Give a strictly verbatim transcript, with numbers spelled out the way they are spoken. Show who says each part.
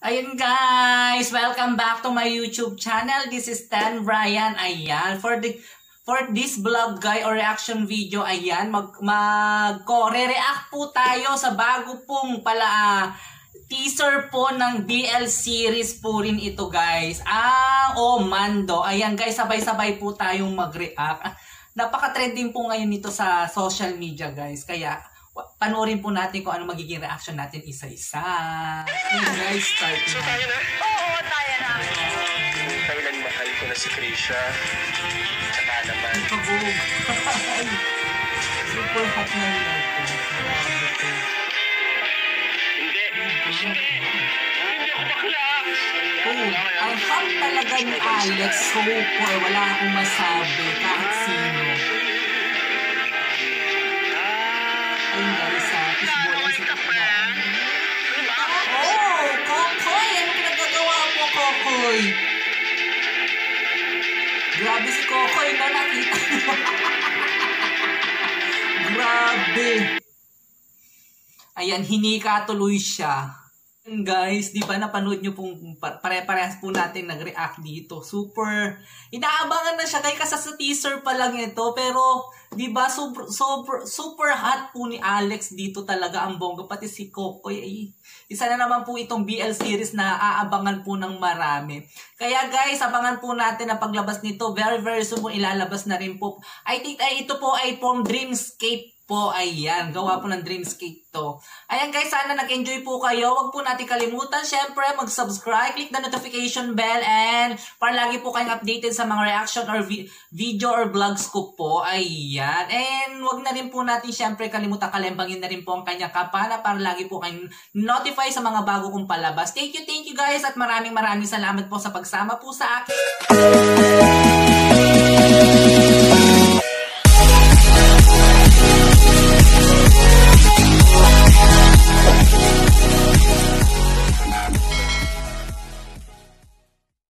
Speaker 1: Ayun guys, welcome back to my YouTube channel. This is Stan Brian. Ayan, for the for this vlog guy or reaction video, ayan, mag mag re-react po tayo sa bago pong pala uh, teaser po ng B L series po rin ito guys. Ah, oh Mando. Ayan guys, sabay-sabay po tayong mag-react. Napaka-trending po ngayon nito sa social media guys. Kaya panoorin po natin kung ano magiging reaction natin isa-isa. Hey guys, start na.
Speaker 2: So tayo na?
Speaker 3: Oo, tayo na.
Speaker 2: Kailan mahal ko na si Krisha. Tsaka naman.
Speaker 1: Pagod. Super hot na rin ako.
Speaker 2: Hindi. Hindi. Hindi ako bakla.
Speaker 1: Oh, ang hot talaga ni Alex. Super. Wala akong masabi. Kahit sino. Ayun guys, ha. Tisbolan sa kapatid. Oh, Kokoy! Ano pinagagawa mo, Kokoy? Grabe si Kokoy na nakita mo. Grabe. Ayan, hinika tuloy siya. Guys, di ba napanood nyo pong pare-parehas po natin nag-react dito. Super, inaabangan na siya kay kasi sa teaser pa lang ito. Pero, di ba super, super, super hot po ni Alex dito talaga ang bongga. Pati si Kokoy, ay, isa na naman po itong B L series na aabangan po ng marami. Kaya guys, abangan po natin ang paglabas nito. Very, very soon po ilalabas na rin po. I think ay, ito po ay from Dreamscape po. Ayan, gawa po ng Dreamscape to. Ayan guys, sana nag-enjoy po kayo. Huwag po natin kalimutan, syempre, mag-subscribe, click the notification bell, and para lagi po kayong updated sa mga reaction or vi video or vlogs ko po. Ayan. And huwag na rin po natin, syempre, kalimutan kalembangin na rin po ang kanyang kampana para lagi po kayong notify sa mga bago kong palabas. Thank you, thank you guys, at maraming maraming salamat po sa pagsama po sa akin.